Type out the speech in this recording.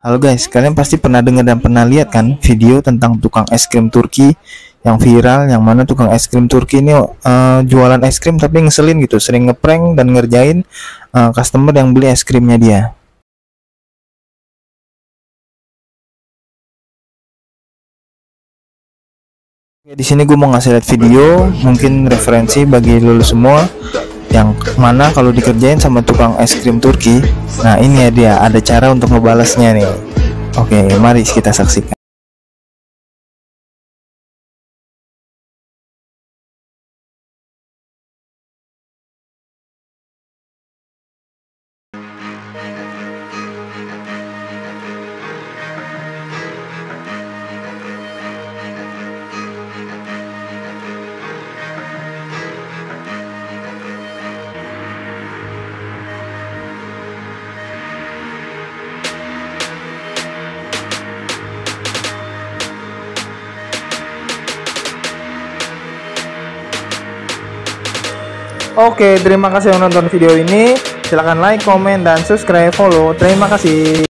Halo guys, kalian pasti pernah dengar dan pernah lihat kan video tentang tukang es krim Turki yang viral, yang mana tukang es krim Turki ini jualan es krim tapi ngeselin gitu, sering ngeprank dan ngerjain customer yang beli es krimnya dia. Oke, di sini gue mau ngasih lihat video, mungkin referensi bagi lulu semua, yang mana kalau dikerjain sama tukang es krim Turki. Nah ini ya dia, ada cara untuk ngebalasnya nih. Oke, mari kita saksikan. Oke, terima kasih yang nonton video ini. Silahkan like, komen, dan subscribe, follow. Terima kasih.